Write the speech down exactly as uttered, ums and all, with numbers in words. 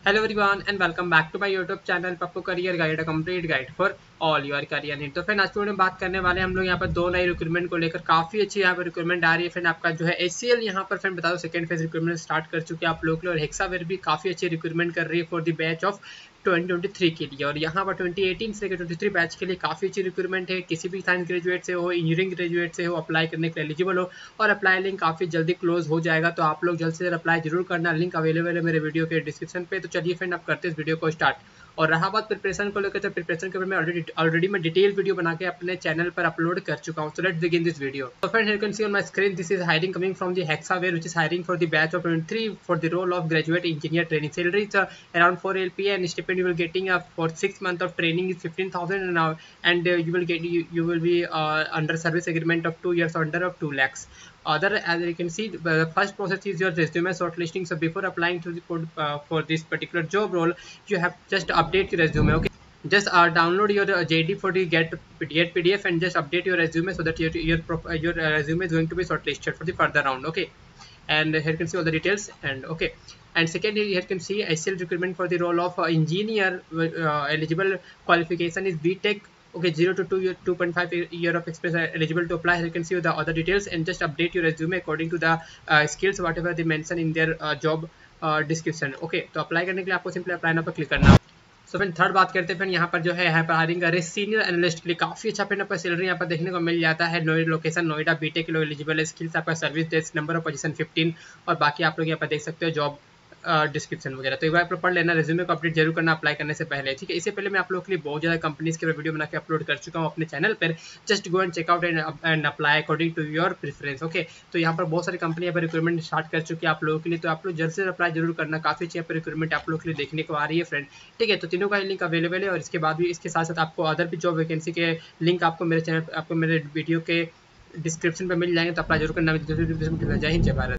Hello everyone and welcome back to my YouTube channel Pappu career guide, a complete guide for all your career need. तो friend आज की video में बात करने वाले हैं हम लोग यहाँ पर दो नई रिक्रूटमेंट को लेकर। काफी अच्छी यहाँ पर रिक्रूटमेंट आ रही है फ्रेंड। आपका जो है एचसीएल यहाँ पर फ्रेंड बता दो सेकंड फेज रिक्रूटमेंट स्टार्ट कर चुके हैं आप लोग के लिए, और हेक्सावेयर भी काफी अच्छी रिक्रूटमेंट कर रही है for the batch of twenty twenty three के लिए। और यहाँ पर ट्वेंटी एटीन से लेकर ट्वेंटी थ्री बैच के लिए काफी अच्छी रिक्रूटमेंट है। किसी भी साइंस ग्रेजुएट से हो, इंजीनियरिंग ग्रेजुएट से हो, अप्लाई करने के लिए एलिजिबल हो, और अप्लाई लिंक काफी जल्दी क्लोज हो जाएगा। तो आप लोग जल्द से जल्द अप्लाई जरूर करना। लिंक अवेलेबल है मेरे वीडियो के डिस्क्रिप्शन पे। तो चलिए फ्रेंड आप करते हैं इस वीडियो को स्टार्ट। और रहा बात प्रिपरेशन को लेकर, तो प्रिपरेशन के बारे में ऑलरेडी ऑलरेडी मैं डिटेल वीडियो बना के अपने चैनल पर अपलोड कर चुका हूं। So let's begin this video. तो friend here you can see on my screen this is hiring coming from the Hexaware which is hiring for the batch of twenty three for the role of graduate engineer training. Salary is around four L P A and stipend you will getting uh, for six month of training is fifteen thousand and now and uh, you will get you, you will be uh, under service agreement of two years under of two lakhs. Other as you can see, the first process is your resume shortlisting. So before applying to the for, uh, for this particular job role, you have just update your resume. Okay, just uh, download your uh, J D for the get get P D F and just update your resume so that your your prof, uh, your uh, resume is going to be shortlisted for the further round. Okay, and here you can see all the details. And okay, and second here you can see S L recruitment for the role of uh, engineer. Uh, eligible qualification is B Tech. Okay, zero to two year, two point five year of experience are eligible to apply. Here you can see the other details and just update your resume according to the uh, skills whatever they mention in their uh, job uh, description. Okay, तो apply करने के लिए आपको simply apply now पर click करना। So फिर third बात करते हैं फिर यहाँ पर जो है यहाँ पर हायरिंग कर रहे सीनियर एनालिस्ट के लिए। काफी अच्छा फिर आपका सैलरी यहाँ पर देखने को मिल जाता है। नोएडा लोकेशन नोएडा, बीटेक के लोग एलिजिबल है। स्किल्स आपका service desk, number of position fifteen, और बाकी आप लोग यहाँ पर देख सकते हो जॉब डिस्क्रिप्शन वगैरह। तो एक बार पढ़ लेना, रेज्यूमे को अपडेट जरूर करना अप्लाई करने से पहले, ठीक है। इससे पहले मैं आप लोगों के लिए बहुत ज़्यादा कंपनीज के वीडियो बना के अपलोड कर चुका हूँ अपने चैनल पर। Just go and check out and and apply according to your preference. Okay, तो यहाँ पर बहुत सारी कंपनी यहाँ पर रिक्रूटमेंट स्टार्ट कर चुकी है आप लोगों के लिए। तो आप लोग जल्द से अप्लाई जरूर करना। काफी अच्छी यहाँ पर रिक्रूटमेंट आप लोगों के लिए देखने को आ रही है फ्रेंड, ठीक है। तो तीनों का लिंक अवेलेबल है, और इसके बाद भी इसके साथ साथ आपको अदर भी जॉब वैकेंसी के लिंक आपको मेरे चैनल आपको मेरे वीडियो के डिस्क्रिप्शन पर मिल जाएंगे। तो अप्लाई जरूर करना। जय हिंद, जय भारत।